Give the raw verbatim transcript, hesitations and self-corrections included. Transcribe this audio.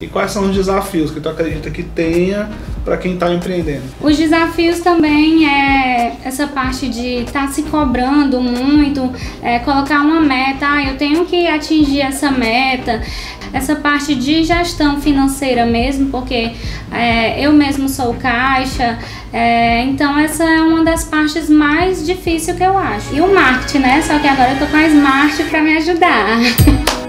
E quais são os desafios que tu acredita que tenha para quem está empreendendo? Os desafios também é essa parte de estar tá se cobrando muito, é, colocar uma meta, ah, eu tenho que atingir essa meta, essa parte de gestão financeira mesmo, porque é, eu mesmo sou caixa, é, então essa é uma das partes mais difíceis que eu acho. E o marketing, né? Só que agora eu tô com a Smart para me ajudar.